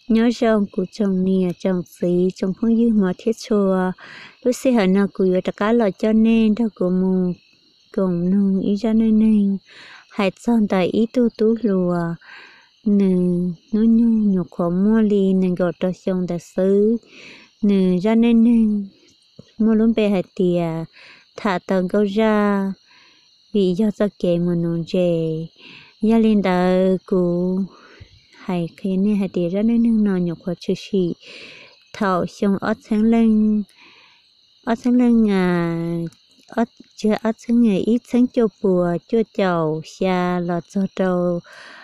nhớ rong của chồng nè chồng xí chồng không dư mà thiết chùa lúc xí hả nào của tất cả là cho nên đó của mù cùng nung ý cho nên hãy chọn tại ý tu lùa nè nó nhung khó mua li nè gọi cho chồng đã xứ nè cho nên mua luôn bề hạt tiề thả tầng câu ra vì do cho kẻ mà nôn chè gia linh đã của hay khi này hay tiề ra nên nó nhục khó chịu xì thảo xong ớt sáng lên ớt chưa ớt sáng ngày ít sáng cho bùa cho chầu xa lọt cho trâu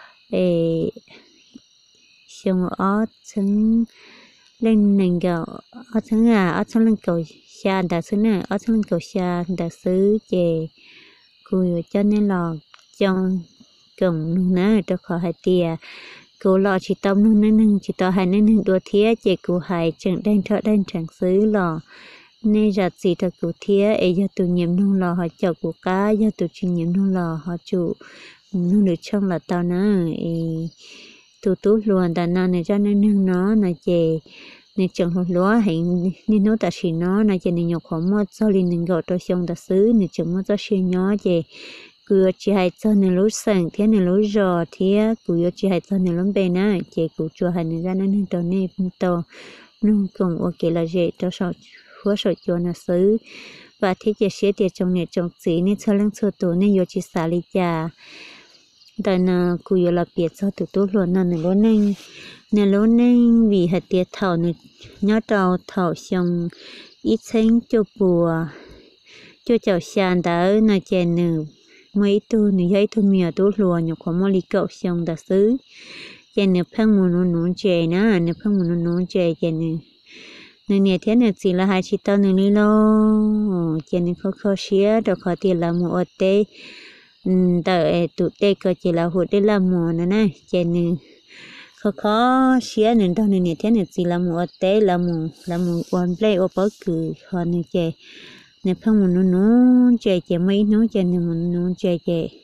xong ớt sáng lên nền gạo ớt sáng lên cầu xa đã xứ này ớt sáng lên cầu xa đã xứ chè cùi cho nên là trong cầm nó cho khỏi hai tia cô lọ chỉ tâm nó nên chỉ tao hai nên đua thía chè cô hai chẳng đen chẳng xứ lọ nên giặt gì thật cô thía ấy giờ tụ nhiệm nông lọ họ chợ của cá giờ tụ chuyên nhiệm nông lọ họ chủ nó được trong là tao nó tụ tú luôn đàn nào này cho nên nó là chè nên chẳng hột lúa hay nên nó ta chỉ nó là chè nên nhọc khó mua cho linh nên gọi cho xong ta xứ nên chẳng mua cho xưa nhỏ chè cứ chỉ hay cho nên lúa sành thế nên lúa giò thế cứ chỉ hay cho nên lúa bè na chè cứ cho hay nên ra nên tao nên tao nông cùng ok là dễ cho sao hứa sợ cho nó xứ và thế chè xế tiền trong này trong xí nên cho lăng cho tổ nên vô chỉ xả lý trà tại là cứ vô là biệt cho tụi tôi luôn nên lúa nên vì hạt tiền thảo này nhớ trâu thảo xong ít sáng cho bùa cho chảo sàn đã là chè nử mấy tu nửa giấy tu mía tu lùa nhục khó mua lì cậu xong đã xứ chè nửa phăng muốn nón chè na nửa phăng muốn nón chè chè nửa nửa thế nửa chỉ là hai chỉ tao nửa ní lo chè nửa khó xía rồi khó tiền là mua tê đợi tụi tê có chỉ là hụt để làm mua nữa này chè nửa khó xía nửa tao nửa thế nửa chỉ là mua tê là mua one play ở bất cứ họ nửa chè nè phong một nó chè mấy nó chè nè một nó chè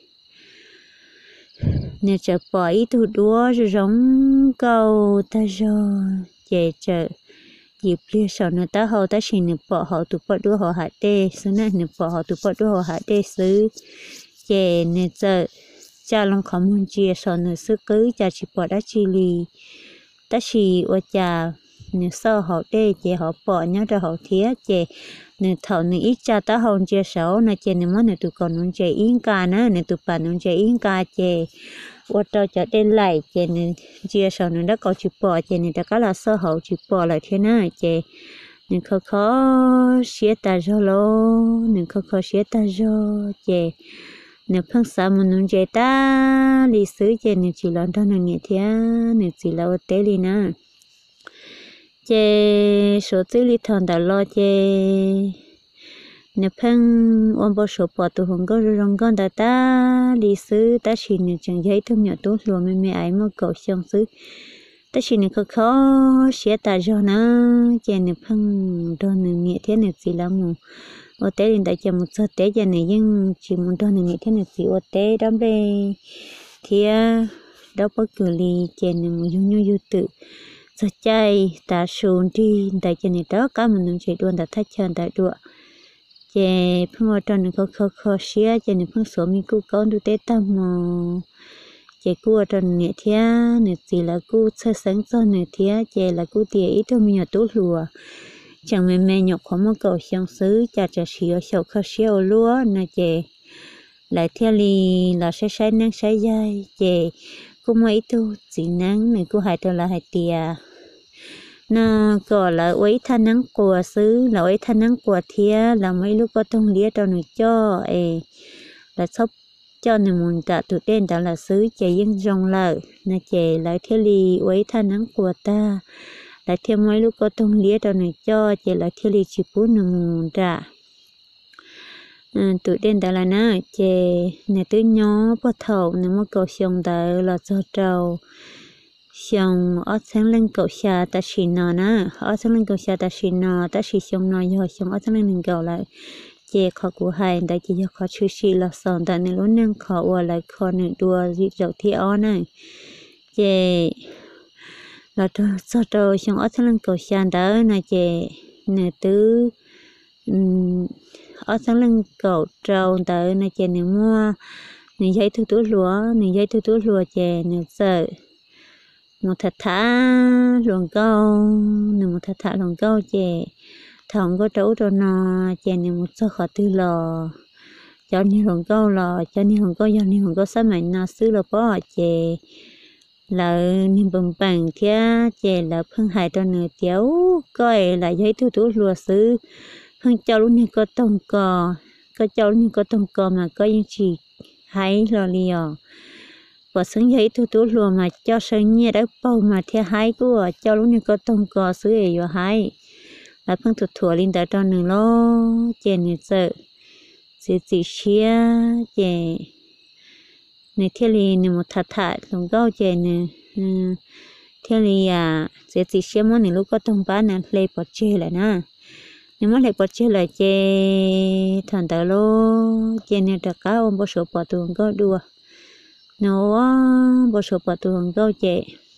nè chợ bỏ ít thu đúa rồi giống câu ta rồi chè dịp lia sầu nè ta hậu ta chỉ nè bỏ hậu tụ bỏ đúa họ hạ tê xứ nè bỏ hậu tụ bỏ đúa họ hạ tê xứ chè nè chợ cha long khó muốn chia sầu nè xứ cứ cha chỉ bỏ đá chi lì ta chỉ ở cha nè sau họ tê chè họ bỏ nhớ ra họ thía chè nè thầu nè ít cha ta hồng chia sổ nè chè nè món nè tụi con nông chè yên ca nè tụi bạn nông chè yên ca chè ô tô chợ đen lại chè nè chia sổ nè đã có chịu bỏ chè nè đã có là sơ hậu chịu bỏ lại thế nào chè nè khó xía ta rồi lo nè khó xía ta rồi chè nè phong sa một nông chè ta lịch sử chè nè chỉ làm đó nè thế nè chỉ là ô tế đi nè chè số tư lý thằng đã lo chè nè phăng ôm bao số bỏ tụ hồng có rong con ta lý sư ta chỉ nè chẳng giấy thông nhỏ tốt luôn mẹ ấy mà cậu xong sư ta chỉ nè khó xé ta cho nó chè nè phăng đó nè nhẹ thế nè gì lắm mà ở tế hiện tại chè một số tế chè nè nhưng chỉ muốn đó nè nhẹ thế nè gì ở tế đam bê thì đâu bất cứ lý chè nè một như tự giờ chạy ta xuống đi tại chè này đó cả mình chạy đua ta thắt chân tại đua chè phong ở trong này khó xía chè này phong số mình cứ con đu tết tam mò chè cua ở trong này thía này chỉ là cua sơ sáng cho này thía chè là cua tiề ít thôi mình nhỏ tốt lùa chẳng mẹ nhọc khó mà cầu xong xứ chả xíu sầu khó xíu lúa này chè lại theo li là sai nắng sai dai chè cô mấy tu chỉ nắng này cô hai tu là hai tia nó gọi là ấy than nắng của xứ là ấy than nắng của thía là mấy lúc có thông lia cho nó cho là sắp cho nên muốn cả tụi tên đó là xứ chè dân rong lợi là chè lại theo li ấy than nắng của ta lại theo mấy lúc có thông lia cho nó cho chè lại theo li chỉ bún nó muốn trả tụi tên đó là nó chè này tụi nhỏ bắt thầu nếu mà cầu xong đó là cho trâu xong ở sáng lên cầu xa ta chỉ nó nè ở sáng lên cầu xa ta chỉ nó ta chỉ xong nó rồi xong ở sáng lên cầu lại chè khó của hai đại chỉ cho khó chữ xí là xong tại nên luôn nên khó qua lại khó nên đua gì dầu thì ó này chè là cho cho xong ở thằng cầu xa đó là chị nè tứ ở thằng cầu trâu đó là chị nè mua nè giấy thu túi lúa nè giấy thu túi lúa chị nè sợ một thật thà luồng câu nè một thật thà luồng câu chị thằng có trấu cho nó chị nè một số khó tư lò cho nên luồng câu lò cho nên luồng câu cho nên luồng câu sao mà nó xứ lò bỏ chị là niềm bừng bừng thia chè là phương hại cho nửa tiếu coi là giấy thu túi lúa xứ phương châu lúc này có tông cò có châu lúc này có tông cò mà có những chỉ hái lò liò và xứng giấy thu túi lúa mà cho sinh nhẹ đã bao mà thia hái của châu lúc này có tông cò xứ ấy và hái là phương thuật thủa linh tới cho nửa lo chè nửa sợ sự chỉ xia chè này theo lý này một thật thật lòng gạo chè này theo lý sẽ chỉ xem món này lúc có thông báo này lấy bớt chè lại nè nếu mà lấy bớt chè lại chè thằng ta lo chè này tất cả ông bớt số bớt tuồng gạo đua nó bớt số bớt tuồng gạo chè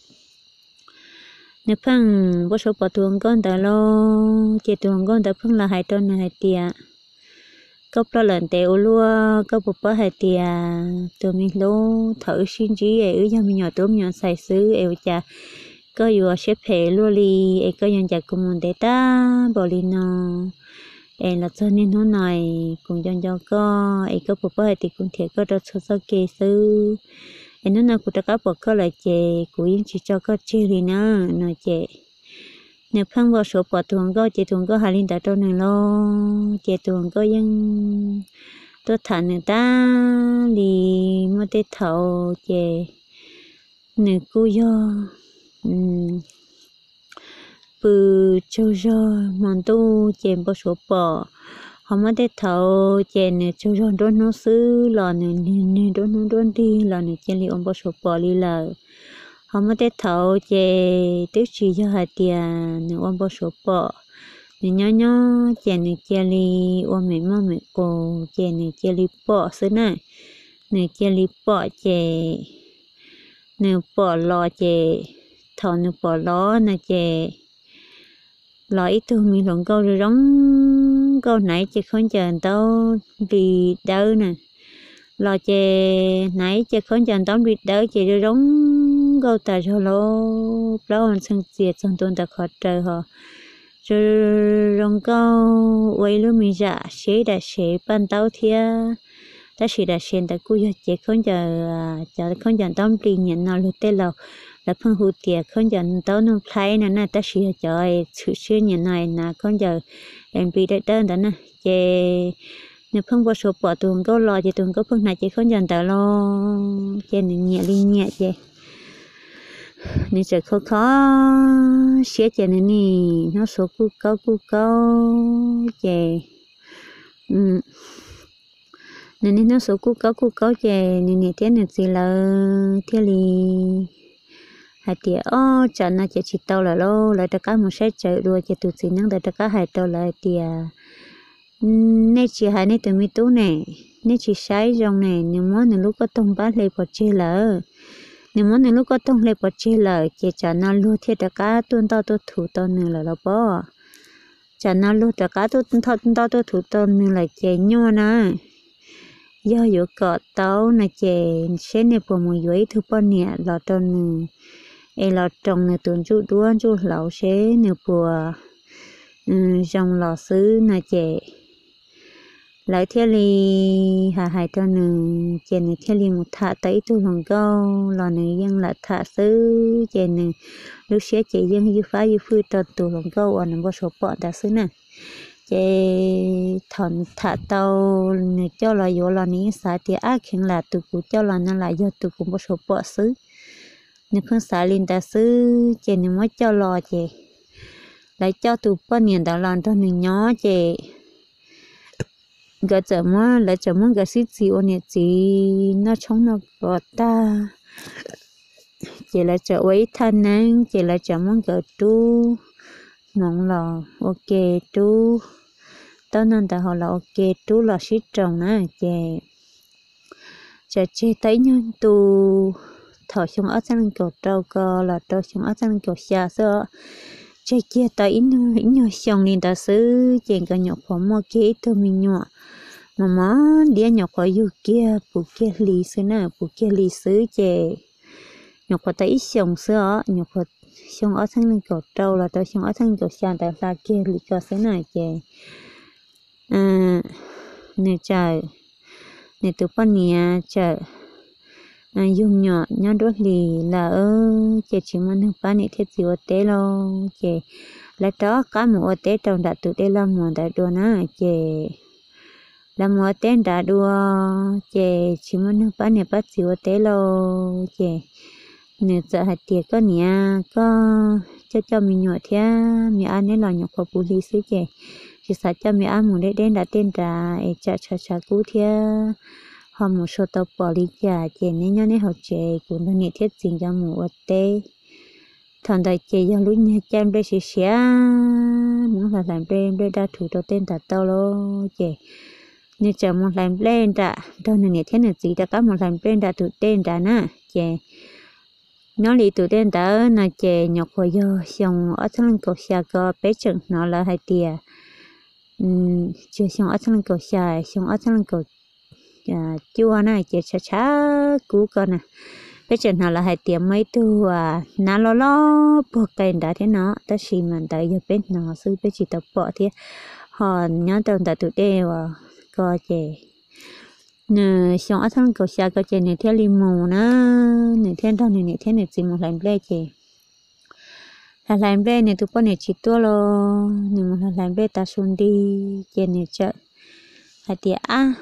nếu phăng bớt số bớt tuồng gạo ta lo chè tuồng gạo ta phăng là 2 tuần này 2 tia cấp lo lần tèo lúa cấp bột bơ hai tia tụi mình lú thử xin chỉ ấy cho mình nhỏ tôm nhỏ xài xứ ấy cha có vừa xếp hệ lúa li ấy có nhân chặt cùng mình để ta bỏ li nó ấy là cho nên nó này cùng cho có ấy có bột bơ hai tia cùng thiệt có được số kê xứ ấy nó nào cũng tất cả bột có lại chè cũng chỉ cho có chè li nó chè nếu phăng vào số bỏ tuồng có chị tuồng có 2 linh tại trong này lo chị tuồng có dân tôi thằng người ta đi mà tết thầu chị nửa cô do bự châu do mòn tu chị bỏ số bỏ họ mà tết thầu chị nửa châu do đón nó xứ lò nửa đón nó đón đi lò nửa chị li ông bỏ số bỏ đi là họ mới tới thầu chè tức chỉ cho 2 tiền nếu ông bao số bỏ nếu nhớ chè này chè li ông mẹ cô chè này chè li bỏ xứ này nếu chè li bỏ chè nếu bỏ lò chè thầu nếu bỏ lò này chè lò ít thôi mình lòng câu rồi đóng câu nãy chè không chờ tao đi đâu nè lò chè nãy chè không chờ tao đi đâu chè rồi đóng câu ta cho lo bao anh sang tiệt sang tuần ta khó trời họ rồi rong câu quay luôn mình dạ sẽ đã sẽ ban tàu thia ta sẽ đã xem ta cúi chỉ không chờ không chờ tao đi nhận nào lúc tết là phân hụt tiệt không chờ tao nó thấy nè ta sẽ chờ sự sự nhận này là không chờ em bị đại đơn đó nè chè nếu phân bổ số bỏ tuồng câu lo thì tuồng câu phân này chỉ không chờ tao lo chè nhẹ nhẹ chè nên sẽ khó xé chè này nè nó số cú câu chè nên nó số cú câu chè nên thế này gì là thế li hai tia chẳng là chỉ tàu là lo lại tất cả một sai chợ đua chỉ tụt xí năng tất cả hai tàu lại tia nên chỉ hai nên tụi mi tú nè nên chỉ sai rong nè nếu muốn lúc có tông bát lấy bỏ chè là nếu muốn lúc có tông lấy bỏ chè là chỉ trả nó luôn thiết tất cả tuân tao tôi thủ tao nữa là bỏ trả nó luôn tất cả tôi thủ tao nữa là chè nhau nè doอยู่เกาะเต้านะเจเช่นในปมอยู่ไอ้ทุกปนเนี่ยเราตอนไอ้เราตรงในตัวจุด้วนจุเหล่าเช่ในปัวtrong lò xứนะเจlại theo li hai tao nèเจในtheo li một thạ tới tu lòng câu lò này dân là thạ xứเจในlúc xế chị dân như phá như phơi tao tu lòng câu anh bao số bọn ta xứ nè chế thằng thà tàu cho là vô là ní xả thì ác hiện là tụi cụ cho là nó lại do tụi cụ một số bỏ xứ nếu không xả lên ta xứ chế nếu mới cho lò chế lại cho tụi bao nhiêu đã làm cho mình nhỏ chế gỡ chở mà lại chở mà gỡ xích gì ôn gì nó chống nó gọt ta chế lại chở ấy thân nè chế lại chở mà gỡ tu mong là ok tu tao nên ta họ là ok tu là shit trồng nè chè chè chè thấy nhân tu thọ xong ở sang cầu trâu cơ là trâu xong ở sang cầu xa sữa chơi kia tới ít nhiều xong nên ta xứ chuyện cái nhọc của mua kia tôi mình nhọ mà má đĩa nhọc của yêu kia phụ kia lì xứ nè phụ kia lì xứ chơi nhọc của tới ít xong sữa nhọc của xong ở sang cầu trâu là trâu xong ở sang cầu xa tại sao kia lì cơ xứ này chơi nè trời nè tụi con nè trời dùng nhỏ nhỏ đốt lì là chị chỉ muốn học班này thiết gì ở tế lo chị là đó cá mù ở tế trong đã tụi tế làm mù đã đua na chị làm mù ở tế đã đua chị chỉ muốn học班này bắt gì ở tế lo chị nếu sợ hạt tiệt có nhẹ có cho mình nhỏ thế mình ăn nên là nhỏ của bù lì xứ chị sợ cho mình ăn mù để đến đã tên đã chả cú thế họ một số tàu bỏ đi cả chị nên nhớ nên họ chơi cũng là nghệ thiết trình cho mù ở tê thằng đại chị do lúc nhà cha đây sẽ muốn là làm đây đã thủ đầu tên đặt tàu lo chị nên chờ một làm lên đã đâu là nghệ thiết là gì đã có một làm lên đã thủ tên đã nè chị nó đi thủ tên đã là chị nhọc hồi giờ xong ở trong cầu xa có bé chừng nó là hai tia chưa xong ở trong cầu xa xong ở trong cầu chua này chị chả cú con nè bây giờ nào là hai tiệm mấy tu nà lo buộc cây đã thế nó ta xì mà tại giờ bên nó sư bây chỉ tập bỏ thế họ nhớ tao tại tụi đeo coi chị nè xong ở thằng cầu xa coi chị này theo limo nè này theo đâu này theo này chỉ một lần ble chị là lần ble này tụi con này chỉ tua lo này một lần ble ta xuống đi chị này chợ hai tiệm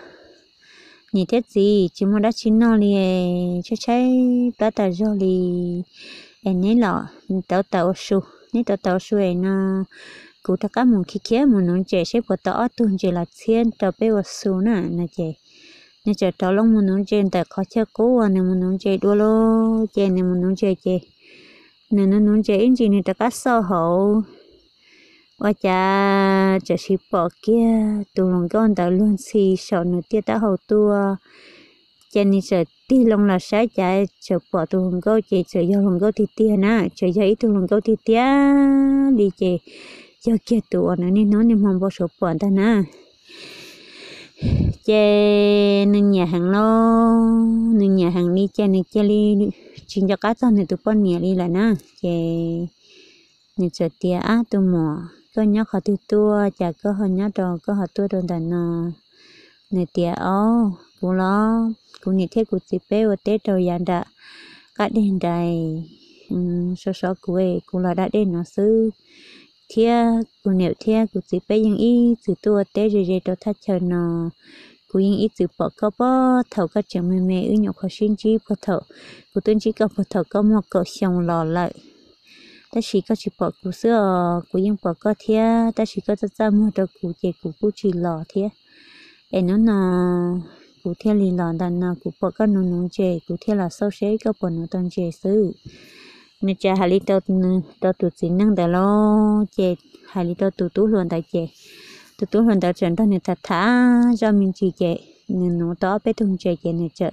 nhìn thế gì chỉ muốn đã chín nó liền cho cháy đã tạo ra liền em nhớ lọ tàu su nếu tàu su ấy nó cụ ta cá muốn kia muốn nón chè sẽ bỏ tao tuôn chè là thiên tàu bé vào su nè chè nên chè tàu long muốn nón chè tại khó chơi cố nên muốn nón chè đua lo chè nên muốn nón chè nên nó nón chè in gì nên ta cá sò hậu và chả chỉ bỏ kia tụi lòng con ta luôn xì sợ nữa tiết ta hậu tua cho nên sợ ti lòng là sai chả sợ bỏ tụi lòng con chỉ sợ do lòng con thì tiền á sợ do ít tụi lòng con thì tiền đi chị do kia tụi nó nên nó nên mong bỏ số bỏ ta nè chè nên nhà hàng lo nên nhà hàng đi chè nên chè đi chính cho cá con này tụi con nhà đi là nè chè nên sợ tiền á tụi mò có nhớ họ tu tua chả có họ nhớ đồ có họ tua đồ đàn nọ này tiệt cũng lo cũng như thế cũng chỉ bé và tết rồi dàn đã cả đêm đầy số cũng là đã đêm nó xứ thia cũng nếu thia cũng chỉ bé những ý từ tua tết rồi đồ thắt chờ nọ cũng những ý từ bỏ có bỏ thầu các trường mẹ ư nhọc họ xin chỉ bỏ thầu cũng tuân chỉ có bỏ thầu có một cậu xong lò lại ta chỉ có chỉ bỏ củ sữa củ yên bỏ có thia ta chỉ có ra mua được củ chỉ lò thia em nó củ thia lì lò đàn nào củ bỏ có nón chè củ thia là sâu xé có bỏ nón toàn chè sư nên chè hai lít tao tụt xin năng để lo chè hai lít tao tụt luôn tại chè tụt luôn tại chuyện đó nên thật thà cho mình chỉ chè nên nó to bé thùng chè này chợ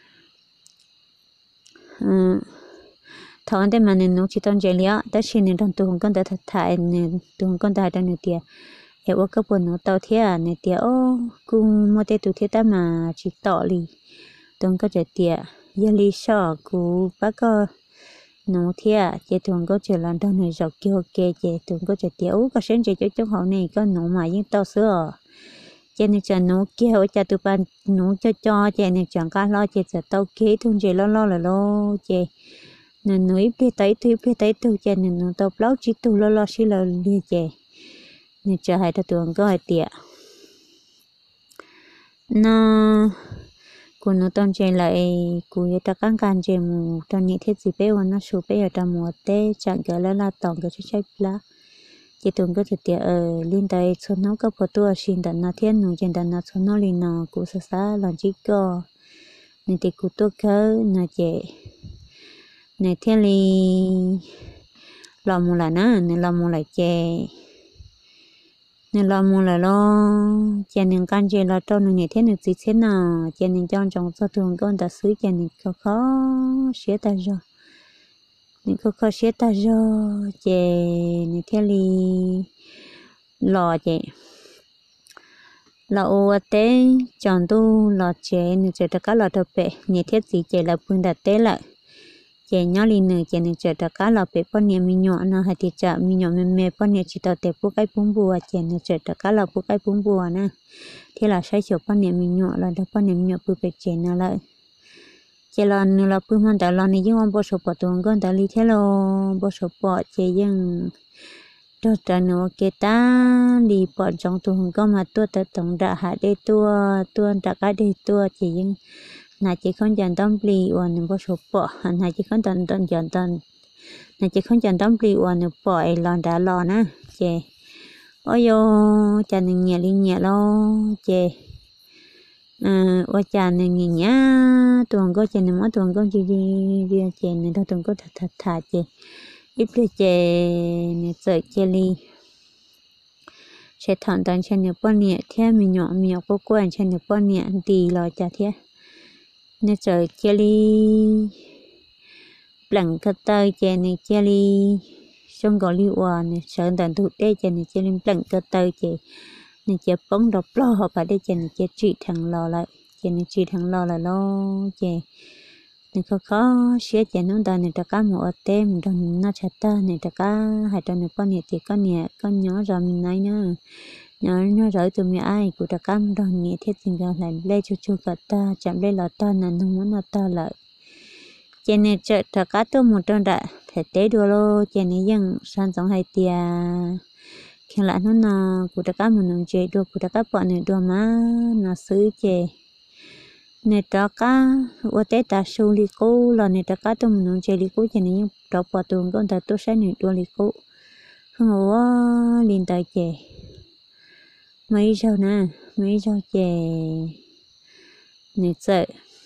thằng em mà nên nó chỉ tông chơi liao, ta chỉ nên tông tụng con ta thật thà nên tụng con ta đang nói tiệt, em ở cái buồn nó tao thiệt này tiệt cũng mua tết tụi thiệt ta mà chỉ tỏ li, tụng có chơi tiệt, giờ li sợ cũng bác có nó thiệt, chơi tụng có chơi lần đầu này dọc kêu kê chơi tụng có chơi tiệt, có xem chơi cho họ này có nó mà những tao sữa, chơi này chơi nó kêu chơi tụi bạn nó cho chơi này chẳng cá lo chơi chơi tao kê thun chơi lo là lo chơi nên nói biết tới tu chơi nên nó tao lâu chỉ tu lo xí là đi chơi nên chờ hai ta tuần có hai tiệt nó cũng nó toàn chơi lại cũng như ta can chơi mù toàn nhị thiết gì bé nó sụp bé ở trong mùa tết chẳng cái là tổng cái chơi lá chỉ tuần có tiệt liên tay xuân nó có một tua xin đàn nó thiên nó trên đàn nó xuân nó liền nó cũng xa làm chỉ có nên thì cũng tốt hơn nó chơi này thiên li làm một là nè này làm một là chè nên lo mua là lo chè nên can chè là cho nên thế nên gì thế nào chè nên cho trong số thường con ta xứ chè nên khó xé ta rồi nên khó xé ta rồi chè nên thế li lò chè lò ô té chọn tu lò chè nên chè ta cá lò thợ bể nên thế gì chè là bún đặt té lại chè nhỏ li nè chè nên chè ta cá lò bể bao nhiêu mi nhỏ nó hay thì chả mi nhỏ mềm bao nhiêu chỉ tao té bút cái bún bùa chè nên chè ta cá lò bút cái bún bùa nè thế là sai chỗ bao nhiêu mi nhỏ là đó bao nhiêu mi nhỏ bút bể chè nó lại chè lò nữa là búnมันแต่ลอนนี่ยังบ่สปอตัวก็แต่ลิเทโลบ่สปอเจยังตัวตะโนเกตาลีปอดจองตัวก็มาตัวตะตงดะหาได้ตัวตะกะได้ตัวเจยังน่าจะคนจันต้องปลีวันบ่สปอน่าจะคนจันจันน่าจะคนจันต้องปลีวันปอไอ้ลอนดาลอนะเจโอ้ยจันเงียลิเงียลอเจว่าจานหนึ่งอย่างเงี้ยตัวก็จะนึกว่าตัวก็จะเรียนเจนเนี่ยตัวก็ถัดเจอีเปเจเนี่ยเจอเจลีใช้ถอนตอนเช่นเนี่ยป้อนเนี่ยเที่ยมีหยอกก็กวนเช่นเนี่ยป้อนเนี่ยดีรอจะเที่ยเนี่ยเจอเจลีหลังก็เตยเจเนี่ยเจลีช่วงก่อนลิวานเนี่ยเชิญแต่ถูกได้เจเนี่ยเจลีหลังก็เตยเจnên chế bóng đập lo họ phải đi chế nên chế trị thằng lo lại chế nên trị thằng lo là lo chế nên khó xé chế nó ta nên ta cá một tem đồng nó chặt ta nên ta cá hai ta nên con thì con nhỏ rồi mình nói nữa nhỏ rồi tụi mình ai của ta cá đồng nhẹ thế tình cảm lại lấy cho cả ta chậm lấy lọt ta nên không muốn lọt ta lại chế nên chợ ta cá tôi một trận đã thể tế đua lo chế nên dân san giống hai tia khi lại nó nà cụ đã cá mình chơi đua cụ đã cá bọn này đua má nó xứ chè này đó cá ở tết ta su li cố là này đó cá tụi mình chơi li cố chè này nhưng đó bỏ tuồng con ta tôi sẽ này đua li cố không có liền tay chè mấy rau chè này sợ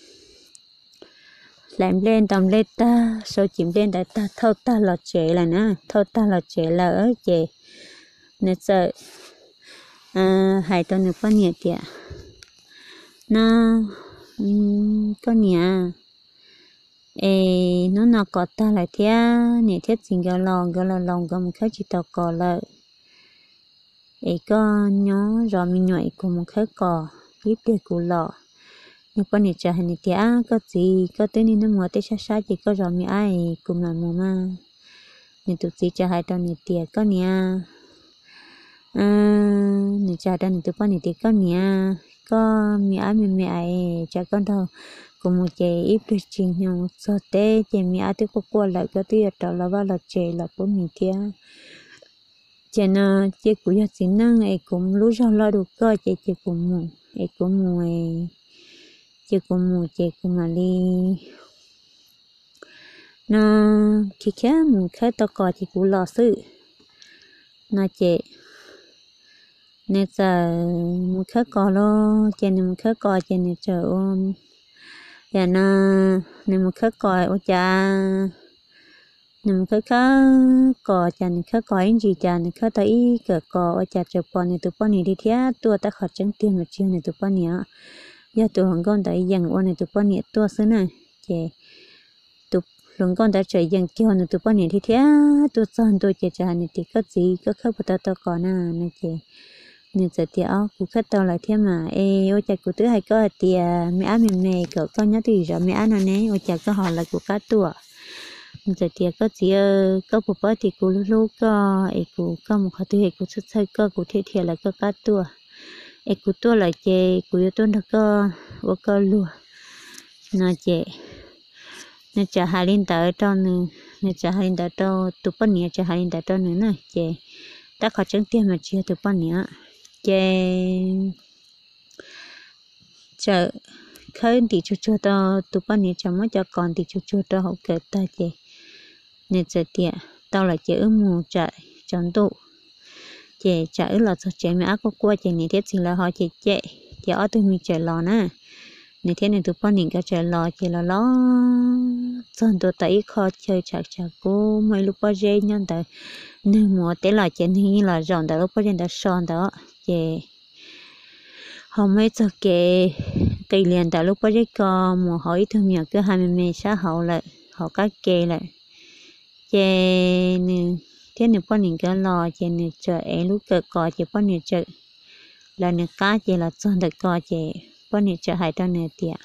làm lên tầm lên ta sau chìm lên đại ta thâu ta là chè là nè thâu ta là chè là ở chè nên sợ hai tuần nữa có nhiều tiền nó có nhiều nó có ta lại thế này thiết gì cái lòng cái một cái chỉ tao có lại có nhớ rồi mình nhảy cùng một cái cò giúp để cụ lọ nhưng có nhiều chơi này thế có gì có tới nên nó mua tới xa chỉ có rồi mình ai cùng làm mua mà nên tụi chị chơi hai tuần này tiền có nhiều người cha đang tụi con thì con nhà có mẹ ai cha con đâu cùng một chị ít được trình nhau so tế chị mẹ tôi có qua lại cái thứ đó là vào là chị là bố mình kia chị nó chị cũng giờ xin năng ấy cũng lúc sau lo được cơ chị cũng mù ấy cũng mù chị cũng mà đi nó khi khác mình khác tao coi chị cũng lo sự nó chị nên giờ một khắc cò lo trên một khắc cò trên này chờ ôm và nó nên một khắc cò ô cha nên một khắc cò trên khắc cò anh gì cha này khắc thấy cờ cò ô cha chờ bọn này tụi bọn này đi theo tua ta khỏi trắng tiền mà chiều này tụi bọn này giờ tụi hồng con tại dần ô này tụi bọn này tua xứ này chè tụi hồng con đã chơi dần kêu này tụi bọn này đi theo tua son tua chè cha này thì có gì có khắc bắt tao cò na này chè nên giờ thì cụ khất tao lại thêm mà ôi chả cụ tứ hay có thì mẹ mẹ cỡ con nhá thì rồi mẹ nó nè ôi chả có họ là cụ cá tuổi giờ thì có gì có bộ bát thì cụ lúc có cụ có một cái thứ cụ xuất sắc có cụ thiệt là có cá tuổi cụ tuổi là chè cụ yêu tôn được có lúa nó chè nó chả hai linh tới trong nó chả hai linh tới trong tụi con nhẹ chả hai linh tới trong nữa nè chè ta khó tránh tiền mà chia tụi con nhẹ chợ khơi thì cho tao tụi con này chăm mới cho con thì cho tao học kể ta chè nên giờ tiệt tao là chợ mù chạy chọn tụ chè chạy là cho chè mẹ có qua chè này thiết gì là họ chè chè ở từ mình chè lò nè nên thế nên tụi con nhìn cái trời lò chỉ là lo chân tụi tay khó chơi chặt chặt cô mấy lúc bao giờ nhân tới nên mua té là chuyện như là ròn đó lúc bao giờ đã son đó chị không mấy cho cái liền đó lúc bao giờ có mua hỏi thương nhiều cứ 20 xã hậu lại họ các kê lại chị nên thế nên con nhìn cái lò chị nên chờ em lúc cỡ cò chị con nhìn chờ là nên cá chị là chân được cò chị con nhìn chờ hai tao này tiệt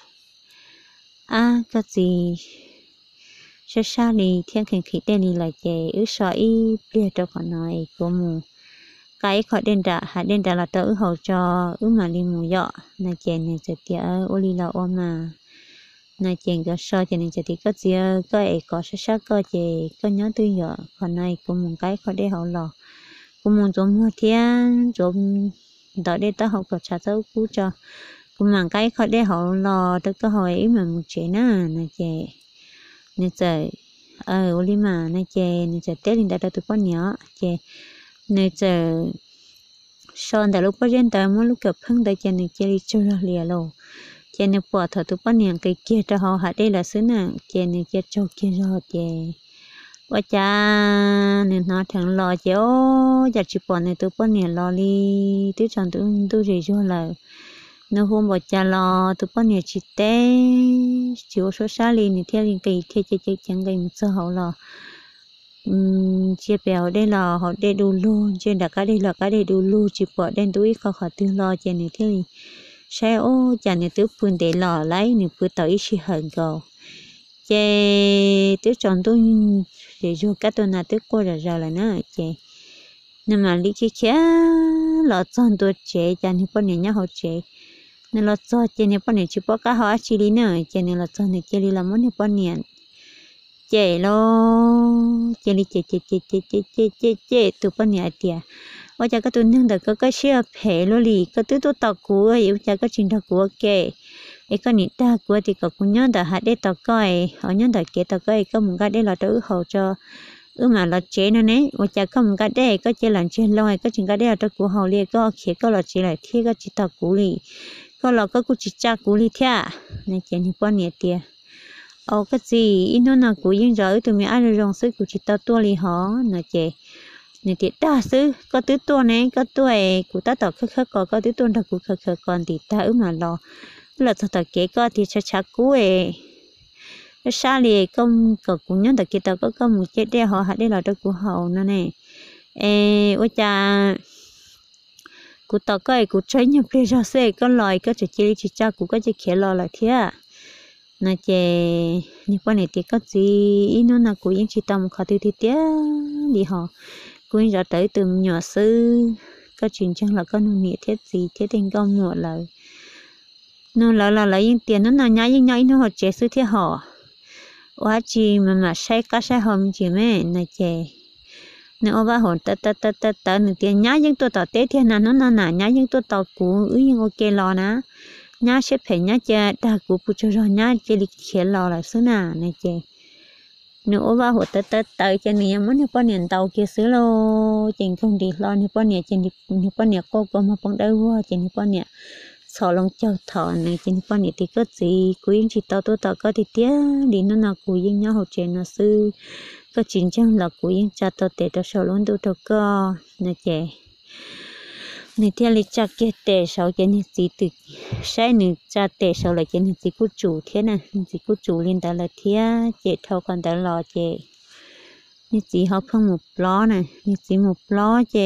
cái gì sao sao đi thiên kinh khí tên đi là chị ước sợ ý bây giờ còn nói của mù cái khỏi đến đã là tớ hậu cho mà đi mù dọ là chị này sẽ tiệt ô li là ô mà này chị có so chị này sẽ thì có gì có ấy có sao có chị có nhớ tôi giờ còn này cũng một cái khỏi để hậu lò cũng muốn dùng mua thiên dùng đợi để tớ hậu có trả tớ cú cho cũng mang cái khỏi để hậu lò tớ có hỏi mà một chuyện này chị nên giờ ô li mà này chị nên giờ tết đã tụi con nhỏ chị nên giờ son đã lúc bắt đầu tới mỗi lúc gặp phân đại chị này chị đi chơi lìa lồ chị này bỏ thở tụi con nhỏ cái kia cho họ hạt đây là xứ nào chị này chị cho kia rồi chị quá cha nên nó thằng lo chị giờ chỉ bỏ này tụi con nhỏ lo đi tụi chọn tụi gì cho là nó hôm bỏ cha lo tụi con nhỏ chỉ té chịu số xa đi này theo cái chị chẳng cái một số hậu lo chia bèo đây là họ đây đủ luôn trên đã cái đây là cái đây đủ luôn chỉ bỏ đen túi khó khó tiêu lo trên này thế xe ô chả này tứ phương để lò lấy này vừa tới chỉ hận cầu chè tứ chọn tôi để cho các tôi là tứ qua rồi là nó chè nhưng mà lý chi chè lọ chọn tôi chè chả này bọn này nhá họ chè nên lọ chọn chè này bọn này chỉ bỏ cá họ chỉ đi nữa chè này lọ chọn này chè đi làm món này bọn này chè lo chè đi chè tụi bọn này tiệt và cha cái tụi nương được cái xe phê lo lì cái tụi tôi tàu cua ấy cha cái chuyện tàu cua kệ ấy cái nít ta cua thì có cũng nhớ đã hạt để tàu coi họ nhớ đã kể tàu coi có một cái để là đỡ hậu cho mà là chế nó nè và cha có một cái để có chế làm chế lôi cái chuyện cái để là tàu cua hậu liền có khía có là chế lại thiết cái chỉ tàu cua lì có là có cũng chỉ cha cua lì thia này chế như bao nhiêu tiền cái gì nó nào cũng yên rồi tụi mình ai được rong sức của chỉ tàu tua lì họ này chế này thì đa số có tứ tuần này có tuổi của ta tao khắc có tứ tuần ta cũng khắc còn thì ta mà lo là ta kế có thì chắc cú ấy xa lì công có cũng nhớ ta tao có một chết đeo họ hạt đây là đó của họ nữa này ôi cha của tao có của chơi nhập về ra xe có loài có chỉ cha của có chỉ khé lo lại thế nè chè như con này thì có gì nó là của những chị tao một khẩu tiêu thì tiếc đi họ cũng ra tới từ nhỏ sư có chuyện chẳng là con nông nghiệp thiết gì thiết thành công một lời nó là lấy những tiền nó nhái nó họ chế sư thiết họ quá chi mà sai cá sai hòm chỉ mẹ này chè nếu ba hồn ta nửa tiền nhái những tôi tao tết thiên nào nó nhái những tôi tao cũ nhưng ok lo ná nhái xếp phải nhái chè đa cũ phụ cho rồi nhái chè lịch khé lo là số nào này chè nếu ba hộ tới cho nên muốn bao nhiêu tàu kia xứ lô chỉnh không đi lo nếu bao nhiêu chỉnh nếu bao nhiêu cô mà bằng đâu qua chỉnh bao nhiêu sò lông châu thọ này chỉnh bao nhiêu thì có gì quý chỉ tàu tôi tàu có thì tiếc đi nó nào quý nhau học trên nó sư có chính trang là quý cha tàu tệ tàu sò lông tôi tàu co này chè này theo lịch cha kia tệ sau cái này gì từ sai nữa cha tệ sau lại cái này gì của chủ thế này gì của chủ liên tới là thế chị thâu còn tới lò chị như chị học không một ló này như chị một ló chị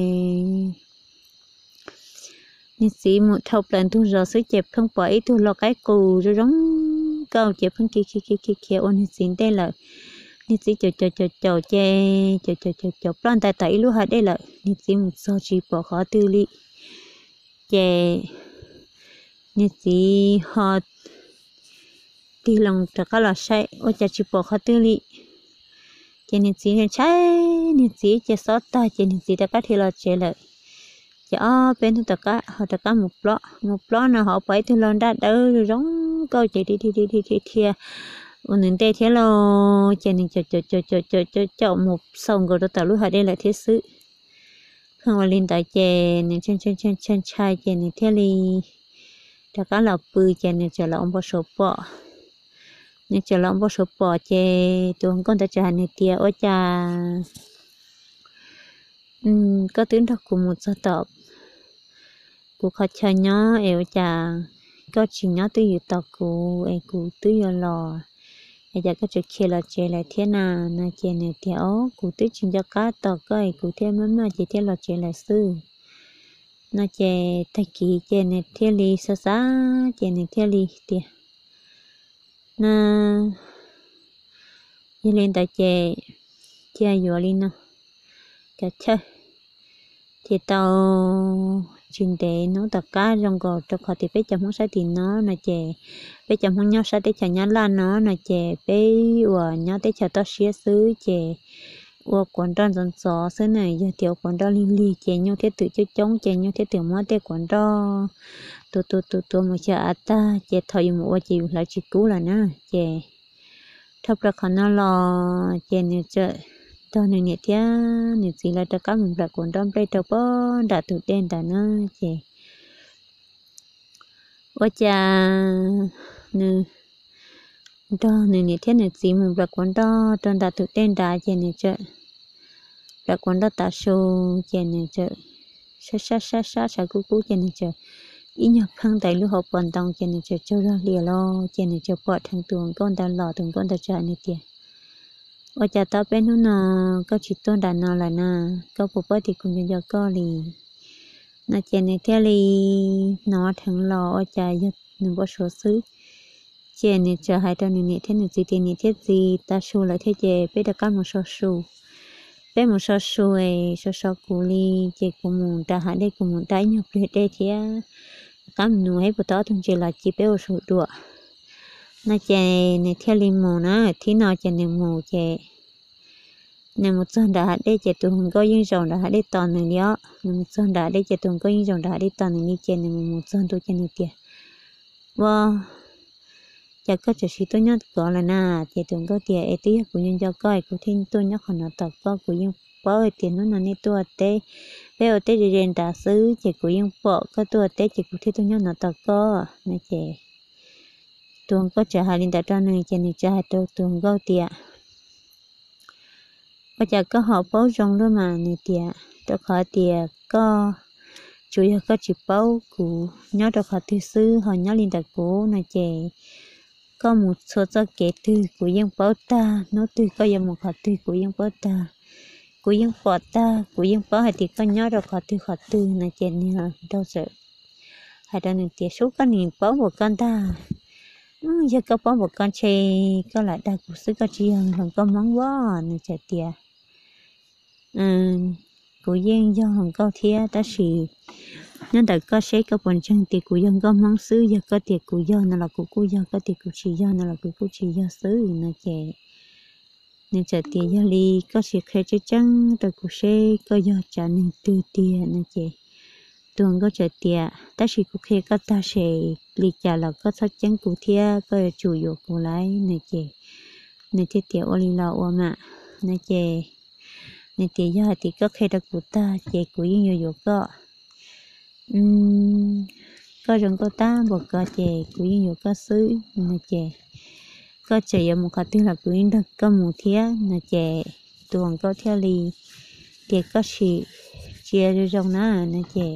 như chị một thâu lần thu rồi sức chị không bỏ ít thu lo cái cù rồi giống câu chị không kia ôn như chị đây là như chị chờ chờ plan tại tại lúc hạt đây là như chị một số chị bỏ khó tư lý chè như chị họ thì lòng tất cả là sai ôi chả chỉ bỏ khó tư lý chè như chị này trái như chị chè sót ta chè như chị tất cả thì là chè lại chè bên tất cả họ tất cả một lọ nào họ phải thì lần đã đỡ giống câu chè đi nên đây thế lo cho nên cho một sông rồi tạo lúc ở đây là thiết sự không có liên tại chè nên chân chai chè này thế li cho cá là bự chè này chờ là ông bò số bò này chờ là ông bò số bò chè tuồng con ta chờ này tiệt ôi cha có tiếng thật của một gia tộc của họ chờ nhớ eo cha có chỉ nhớ tới yêu tộc của em của tới yêu lò bây giờ có chuyện kia là chơi lại thế nào na chơi này thì ó cụ tới chuyện cho cá tàu coi cụ thêm mà chỉ thế là chơi lại sư na chơi thay kỳ chơi này thế li sa sa chơi này thế li thì na như lên tại chơi chơi vừa lên nè cái chơi thì tàu chuyện để nó tất cả trong cổ cho họ thì phải chăm không sai thì nó là chè phải chăm không nhau sai để chả nhá lan nó là chè phải ủa nhau để chả to xía xứ chè ủa quần đòn dần gió xứ này giờ tiểu quần đòn li li chè nhau thế tự cho chống chè nhau thế tiểu mót thế quần đòn tu mà chả ta chè thời một ủa chè lại chỉ cũ là nè chè thắp ra khả năng lo chè này chè tao này nhẹ thia nhẹ gì là tất cả mình đã còn đâm đây đâu có đã tự đen đã nó chị ôi cha nè đó này nhẹ thia nhẹ gì mình đã còn đó trong đã tự đen đã chị này chứ đã còn đó ta show chị này chứ sa cú chị này chứ ý nhập khang tại lúc học vận động chị này chứ cho ra lìa lo chị này chứ bỏ thằng tuồng con ta lọ tuồng con ta chạy này tiền ở cha tao bên nó nè có chỉ tôn đàn nó là nè có bộ bát thì cũng cho có lì nè chè này theo lì nó thằng lò ở cha giúp đừng có số xứ chè này chờ hai đứa này thế này gì thì này thế gì ta số lại thế chè biết được các một số số biết một số số ấy số cũ lì chè của mình ta hãy đây của mình trái nhập để đây thế các mình nuôi bữa đó thằng chè là chỉ biết một số đùa nè chè này theo lì mù nè thì nó chè này mù chè nè một son đã để chè tuồng có những dòng đã để toàn này nhớ nè một son đã để chè tuồng có những dòng đã để toàn này chè này một son tôi chè này tiệt wow chả có chè xí tôi nhớ gọi là na chè tuồng có tiệt ấy tí của nhân cho coi của thiên tôi nhớ còn nó tập có của nhân bỏ tiền nó nên tôi té bây giờ té đi đến đã xứ chè của nhân bỏ có tôi té chè của thiên tôi nhớ nó tập có nè chè tuồng có chè hai linh đã cho này chè này chè hai tôi tuồng có tiệt bây giờ có họ bao rong luôn mà này tiệt tôi khỏi tiệt có chủ yếu có chỉ bao cũ nhớ tôi khỏi thứ sư họ nhớ linh đặc cố này chè có một số cho kể từ của dân bảo ta nó từ có dân một họ từ của dân bảo ta của dân bảo ta của dân bảo hay thì có nhớ được họ từ này chè này đâu sợ hay là này tiệt số cái này bảo một con ta giờ có bảo một con chè có lại đặc của sư có chỉ hơn có món quá này chè tiệt của dân do hồng cao thia ta sĩ nên tại có sẽ có phần chân tiệc của dân có món sứ giờ có tiệc của dân là của cô dân có tiệc của chị dân là của cô chị dân sứ là trẻ nên trẻ tiệc giờ li có sẽ khai chế trắng tại của sẽ có giờ trả nên từ tiền là trẻ tuần có trẻ tiệc ta sĩ của khai có ta sẽ li trả là có sắc trắng của thia có chủ yếu của lái là trẻ nên tiệc tiệc ở li lọ mà là trẻ nên thì giờ thì có khi được của ta chị của nhiều nhiều có rừng có ta một cái chị của nhiều có sứ là chị có chị ở một cái thứ là của được có một thía là chị tuồng có theo lì chị có chị chia ra trong nó là chị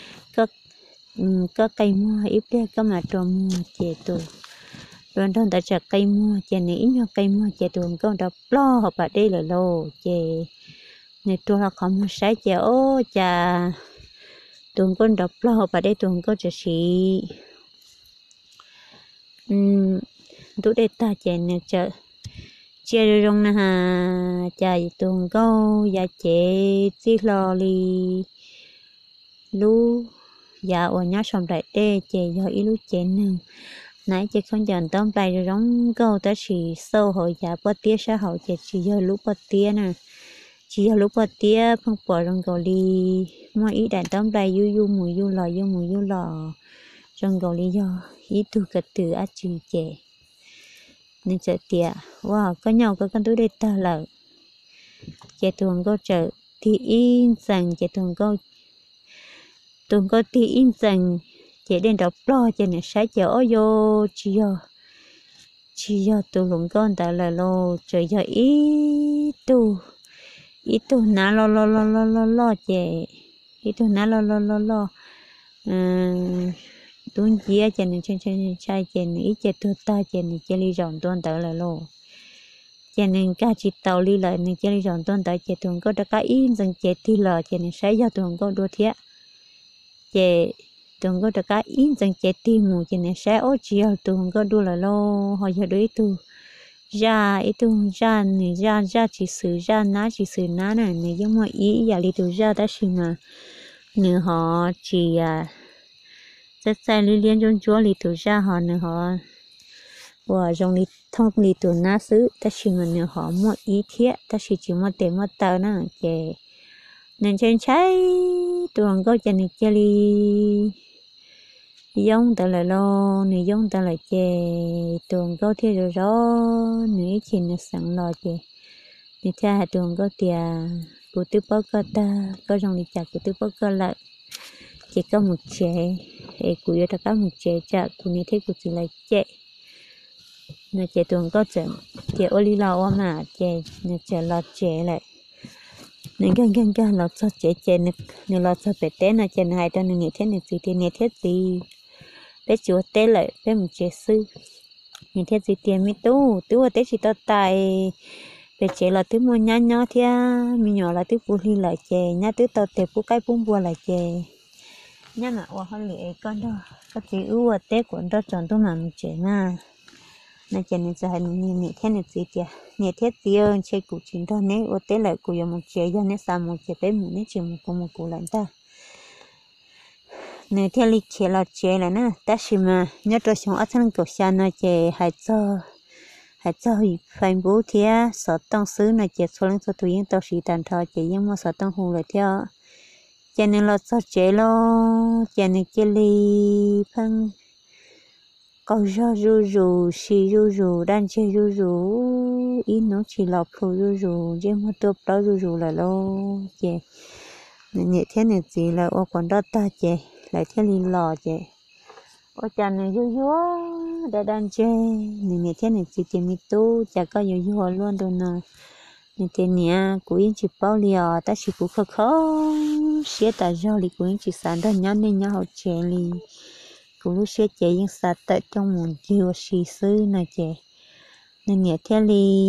có cây mua ít đấy có mà trồng mua chị tuồng rồi đó ta chặt cây mua chị này ít nhau cây mua chị tuồng có đập lo học ở đây là lô chị này tôi là không sai chè ô chà tuần con đọc lo và đây tuần có chỉ tụi đây ta chè này chợ chè rong nè ha chà tuần có giá chè xí lo li lu giá ở nhà xong đại đê chè do ít lu chè nè nãy chè không chọn tôm tay rồi rong câu ta chỉ sâu hồi giá bớt tía xã hội chè chỉ do lúc bớt tía nè chỉ lúc bớt tía phong bỏ rong cầu đi mà ít đàn tôm tay yu mùi yu lò rong cầu đi do ít tu cật từ ác chữ chè nên chợ tiệt wow có nhau có con túi đây ta là chè tuồng có chợ thì in rằng chè tuồng có thì in rằng chế đến đọc lo chế này sai chế ô yo chỉ giờ tụ lùng con ta là lo trời giờ ít tu ná lo chế ít tu ná lo tuôn chia chế này trên chai chế này ít chế tu ta chế này chế li rong tuôn ta là lo chế này cá chỉ tàu li lại này chế li rong tuôn ta chế tuôn có đã cá in dần chế thì là chế này sai giờ tuôn có đua thiệt chế tuôn có đã in dần chế thì mù chế này sai ô chiều tuôn có đua là lo họ giờ đối tu ra ít tu ra này ra chỉ xử ra ná này này giống mà ý giờ đi tu ra ta xin mà nữa họ chỉ rất sai liên trong chúa đi tu ra họ nữa họ và trong đi thông đi tu ná xứ ta xin mà nữa họ mua ý thiết ta chỉ mua tiền mua tờ nữa chế nên trên trái tuồng có chân này chơi đi giống ta là lo này giống ta là chè tuồng có thế rồi đó này chỉ là sẵn lo chè này cha tuồng có tiền của tư bớt có ta có trong đi chặt của tư bớt có lại chỉ có một chè để của yêu ta có một chè chặt của này thế của chỉ là chè này chè tuồng có chè ô li lo mà chè này chè lo chè lại nên gan lọt sao chế nên lọt sao bé té là chế này cho nên nghe thế gì bé chúa té lại bé một chế sư nghe thế gì tiền mi tu ở té chỉ tao tài bé chế là thứ mua nhá thia mi nhỏ là thứ phụ li lại chế nhá thứ tao té phụ cái bún bùa lại chế nhá mà hoa hơn lệ con đó có gì ưu té cuốn đó chọn tôi làm chế mà nên cho nên giờ nghe thế này gì kìa nghe thế gì ơn chơi cụ chính thôi nếu ở tế lại cụ dùng một chế cho nên sao một chế bé mình chỉ một cụ lại ta nên thế lịch chế là chế là nè ta chỉ mà nhớ tôi sống ở trong cầu xa nó chế hay cho phải bố thia sợ tăng xứ nó chế số lượng số tuổi những tao sĩ tàn thọ chế nhưng mà sợ tăng hùng lại theo cho nên là sao chế lo cho nên chế li phân câu ra rù đan chơi rù ít nó chỉ lọc phù rù chứ mà tôi đó rù là lo chè nhẹ thế này gì là ô còn đó ta chè lại thế li lò chè ô chả này rù đã đan chơi nhẹ thế này gì chè mi tu chả có rù luôn đâu nè nhẹ thế nè của yên chỉ bao liò ta chỉ cũng khó xé ta rau li của yên chỉ sản ra nhá nên nhá họ chè li cũng lúc xưa chế những sát tại trong một chiều xì sư này chế nên nhẹ theo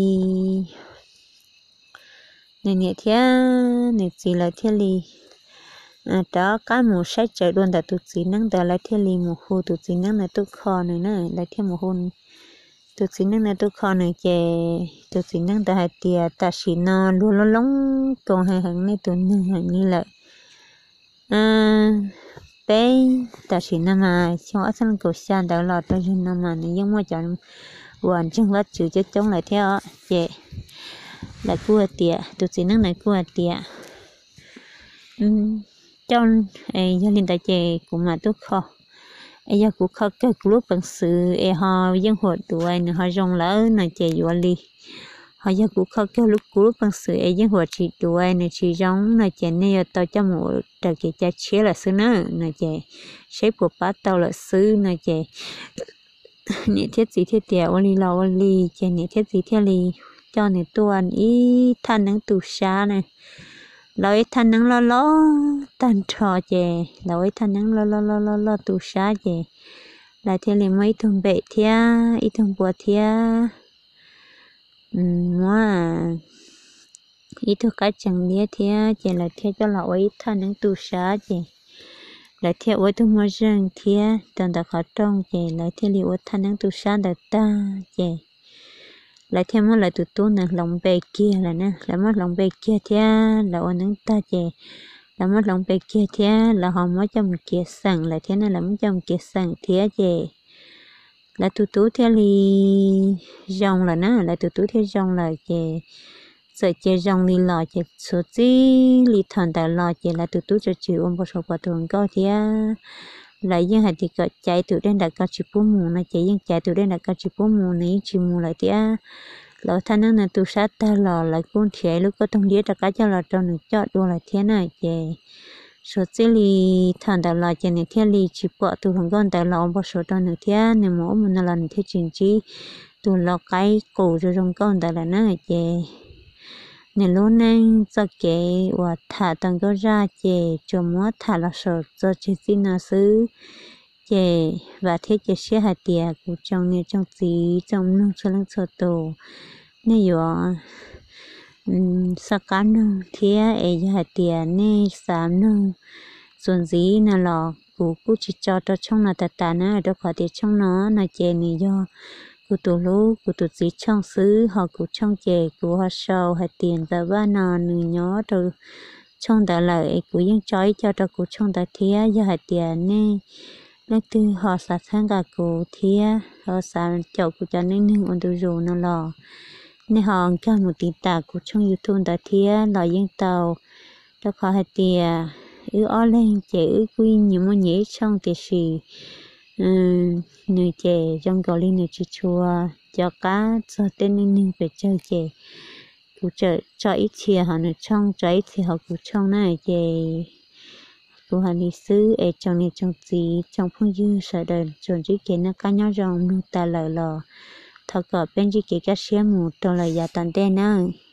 này chỉ là theo li đó cái một sách trời luôn là tụi chỉ năng là lại theo li một hồ tụi chỉ năng là tụi kho này nè lại theo một hồ tụi chỉ năng là tụi kho này chế tụi chỉ năng là hai tia ta chỉ nó luôn lóng còn hai hàng này tụi này hàng như là bé ta chỉ nằm mà cho ở trong cầu san đào lọt ra trên nằm mà này giống như chọn hoàn chân lát chữ cho chống lại theo chị lại cua tiệt tụi chị năng này cua tiệt trong gia đình ta chị cũng mà tốt khó giờ cũng khó cái lúc bằng sự họ dân hội tụi này họ rong lỡ này chị vô đi họ giờ cũng khó cái lúc bằng sự dân hội chị tụi này chị rong này chị này tao cho một trời chị cha chế là xứ nữa này chị xếp của bát tao là xứ này chị nhẹ thiết gì thiết tiệt oli lò oli chị nhẹ thiết gì thiết li cho này tuần ý than nắng tù xa này lối than nắng lo tan trò chị lối than nắng lo tù xa chị lại thiết li mấy thùng bể thia ít thùng bùa thia mà ít thùng cá chẳng đĩa thia chị lại thiết cho lối than nắng tù xa chị lại theo với tôi mua rừng thia tận đã khó trong chị lại theo liệu thanh năng tu sa đã ta chị lại theo mất lại tụi tôi nè lòng bè kia là nè lại mất lòng bè kia thia là ôn năng ta chị là mất lòng bè kia thia là họ mới trong kia sẵn lại thế này là mới trong kia sẵn thia chị là tụi tôi theo li rong là nè lại tụi tôi theo rong là chị sợ chơi rong li lò chơi số gì li thằng ta lò chơi là tụi cho chịu ôm bao số bao thường có thì lại dân hạt thì có chạy tụi đen đã có chịu bố mù này chạy dân chạy tụi đen đã có chịu bố mù này chịu mù lại thì lò thanh nó là tụi sát ta lò lại cũng chạy lúc có thông điệp đã cả cho lò trong được chọn đua lại thế này chơi số chỉ li thằng đầu là chỉ này thiên li chỉ bỏ tụ thằng con đầu là ông bỏ số đó nữa thiên nên mỗi một lần thiên chính trị tụ là cái cổ cho thằng con đầu là nó chỉ nên lúc này cho cái và thả thằng con ra chỉ cho mỗi thả là số cho chỉ xin là xứ chỉ và thế chỉ sẽ hạt tiền của trong này trong gì trong nông cho lăng số tổ nên giờ sa cá nông thế ấy hạt tiền này sám nôngส่วนสีน่ะหรอกูจิจอดช่องน่ะตานะเดี๋ยวขอเดี๋ยวช่องเนาะน่ะเจนี่ย่อกูตัวรู้กูตัวสีช่องซื้อหอกูช่องเจกูหอเช่าให้เตียนแต่ว่านอนหนึ่งย้อตัวช่องแต่เลยกูยังจ้อยเจ้าตัวกูช่องแต่เทียย่อให้เตียนนี่แล้วตือหอสัตว์ทั้งกับกูเทียหอสารเจ้ากูจะนิ่งๆอันดูรูน่ะหรอในห้องก็หนูติดตากูช่องยูทูบแต่เทียหล่อยังเตาแล้วขอให้เตียở lên chữ quy nhiều món nhảy xong thì xì người chè trong gò lên người chua chua cho cá cho tên nên phải chơi chè cụ chơi cho ít chia họ nữa trong cho ít thì họ cụ trong này chè cụ họ đi xứ ở trong này trong gì trong phong dư sợ đời chuẩn chỉ kiến nó cá nhau rong nu ta lờ lò thật có bên chỉ cái cá xé một trong là gia tàn tên nữa